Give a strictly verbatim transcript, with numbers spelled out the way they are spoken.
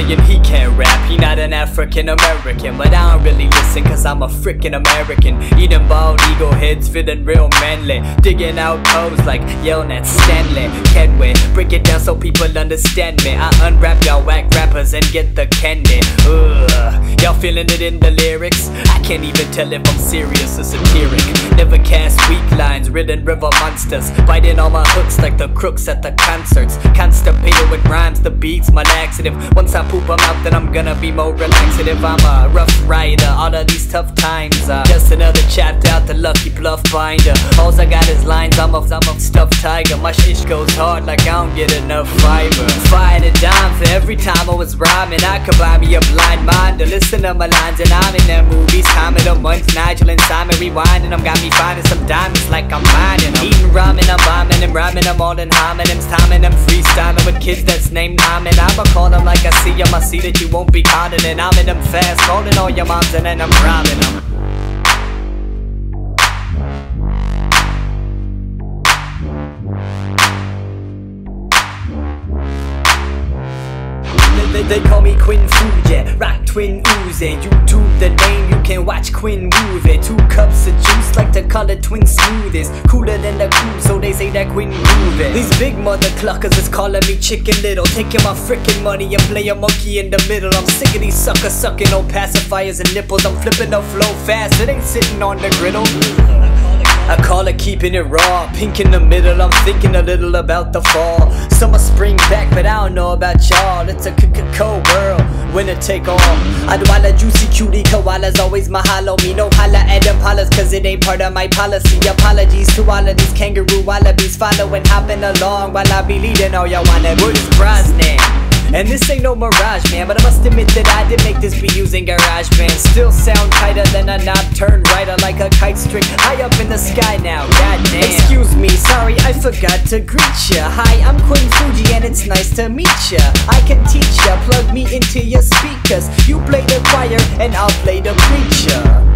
saying he can't rap, he not an African American. But I don't really listen cause I'm a frickin' American. Eating bald eagle heads, feeling real manly. Digging out codes like yelling at Stanley. Can't wait, break it down so people understand me. I unwrap y'all whack rappers and get the candy. Ugh, y'all feeling it in the lyrics? I can't even tell if I'm serious or satiric. Never cast weak lines, ridden river monsters. Biting all my hooks like the crooks at the concerts. Constipated with rhymes, the beats, my laxative. Once I poop them out, then I'm gonna be more relaxative. I'm a rough rider, all of these tough times are just another chapter out the lucky bluff binder. All I got is lines, I'm a, I'm a stuffed tiger. My shit goes hard like I don't get enough fiber. Fired a dime for every time I was rhyming. I could buy me a blind mind to listen to my lines, and I'm in them movies. Time of the month, Nigel and Simon rewinding them. Got me finding some diamonds like I'm mining them. Eating ramen, I'm bombing and rhyming them all in homonyms. Timing them freestyling with kids that's named Hyman. I'ma call them like I see them. I see that you won't be caught in it. I'm in them fast, calling all your moms and then I'm robbing them. They, they call me Quinn Fuji, rock twin oozing. YouTube the name, you can watch Quinn move it. Two cups of juice, like to call it twin smoothies. Cooler than the cool, so they say that Quinn move it. These big mother cluckers is calling me Chicken Little, taking my frickin' money and play a monkey in the middle. I'm sick of these suckers sucking on pacifiers and nipples. I'm flipping the flow fast, it ain't sitting on the griddle. I call it keeping it raw, pink in the middle. I'm thinking a little about the fall. Summer, spring back, but I don't know about y'all. It's a cold world, winner take all. Adwala, juicy cutie, koalas, always mahalo. Me no holla at them hollers, cause it ain't part of my policy. Apologies to all of these kangaroo wallabies following, hopping along while I be leading all y'all wanna. Word is Brosnan, and this ain't no mirage, man. But I must admit that I did make this beat using GarageBand. Still sound tighter than a knob turned rider, like a kite string high up in the sky now, goddamn. Excuse me, sorry, I forgot to greet ya. Hi, I'm Quinn Fuji and it's nice to meet ya. I can teach ya, plug me into your speakers. You play the choir and I'll play the preacher.